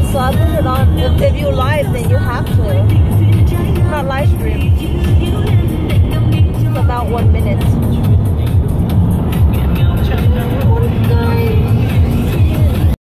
So I put it on. If you live, then you have to. Not live stream. It's about 1 minute.